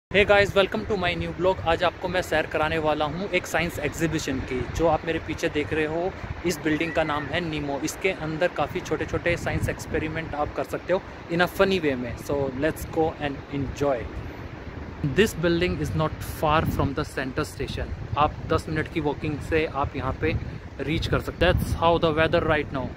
Hey guys, welcome to my new blog. आज आपको मैं सैर कराने वाला हूँ एक साइंस एग्जीबिशन की, जो आप मेरे पीछे देख रहे हो। इस बिल्डिंग का नाम है नीमो। इसके अंदर काफ़ी छोटे छोटे साइंस एक्सपेरिमेंट आप कर सकते हो इन अ फनी वे में। So let's go and enjoy. This building is not far from the centre station. आप 10 मिनट की वॉकिंग से आप यहाँ पे रीच कर सकते हैं। That's how the weather right now.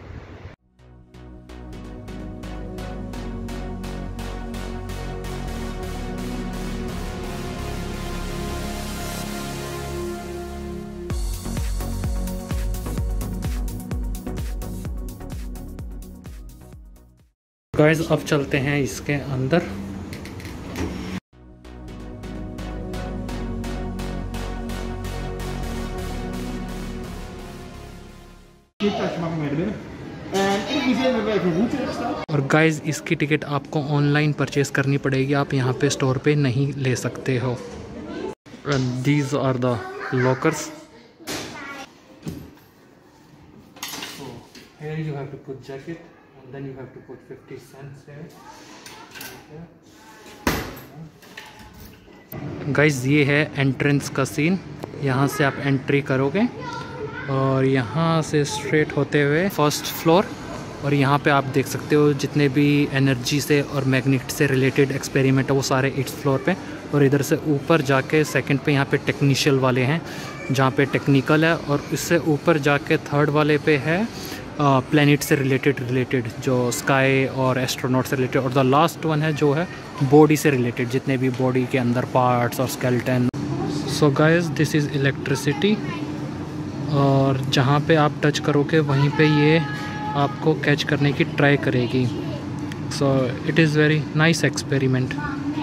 Guys, अब चलते हैं इसके अंदर। और गाइस, इसकी टिकट आपको ऑनलाइन परचेज करनी पड़ेगी, आप यहाँ पे स्टोर पे नहीं ले सकते हो। And these are the lockers. So here you have to put jacket and then you have to put 50 cents here. Guys, ये है एंट्रेंस का सीन। यहाँ से आप एंट्री करोगे और यहाँ से स्ट्रेट होते हुए फर्स्ट फ्लोर। और यहाँ पे आप देख सकते हो जितने भी एनर्जी से और मैग्नेट से रिलेटेड एक्सपेरिमेंट है वो सारे इस फ्लोर पे। और इधर से ऊपर जाके सेकंड पे यहाँ पे टेक्नीशियल वाले हैं, जहाँ पे टेक्निकल है। और इससे ऊपर जाके थर्ड वाले पे है प्लैनेट से रिलेटेड जो स्काई और एस्ट्रोनॉट से रिलेटेड। और द लास्ट वन है जो है बॉडी से रिलेटेड, जितने भी बॉडी के अंदर पार्ट्स और skeleton. So guys, this is electricity. और जहाँ पे आप टच करोगे वहीं पे ये आपको कैच करने की ट्राई करेगी। So it is very nice experiment.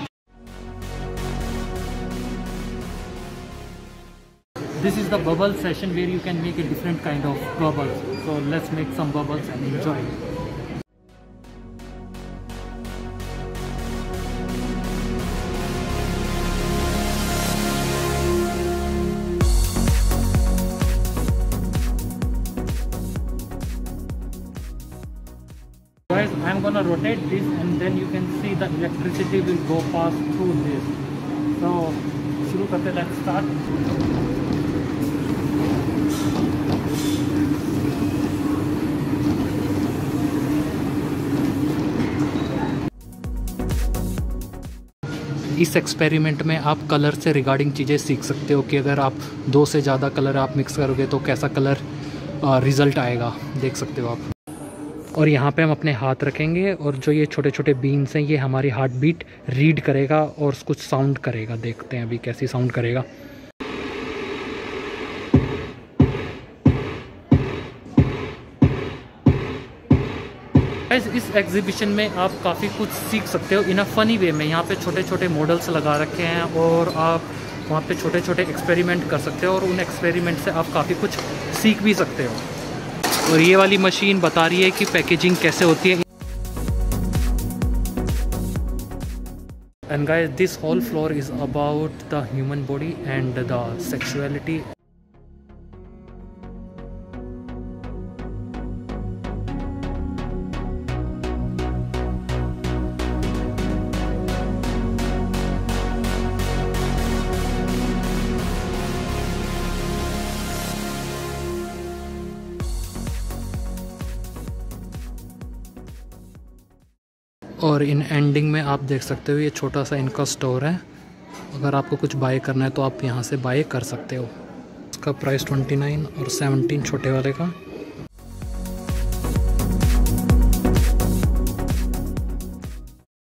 This is the bubble session where you can make a different kind of bubbles. So let's make some bubbles and enjoy. Guys, I'm gonna rotate this and then you can see the electricity will go past through this. So शुरू करते, let's start. इस experiment में आप colour से regarding चीज़ें सीख सकते हो कि अगर आप 2 से ज़्यादा कलर आप मिक्स करोगे तो कैसा कलर रिज़ल्ट आएगा, देख सकते हो आप। और यहाँ पे हम अपने हाथ रखेंगे और जो ये छोटे छोटे बीन्स हैं ये हमारी हार्ट बीट रीड करेगा और कुछ साउंड करेगा। देखते हैं अभी कैसी साउंड करेगा। इस एग्जीबिशन में आप काफ़ी कुछ सीख सकते हो इन अ फनी वे में। यहाँ पे छोटे छोटे मॉडल्स लगा रखे हैं और आप वहाँ पे छोटे छोटे एक्सपेरिमेंट कर सकते हो और उन एक्सपेरिमेंट से आप काफ़ी कुछ सीख भी सकते हो। और ये वाली मशीन बता रही है कि पैकेजिंग कैसे होती है। And guys, this whole floor is about the human body and the sexuality. और इन एंडिंग में आप देख सकते हो ये छोटा सा इनका स्टोर है। अगर आपको कुछ बाय करना है तो आप यहाँ से बाय कर सकते हो। इसका प्राइस 29 और 17 छोटे वाले का।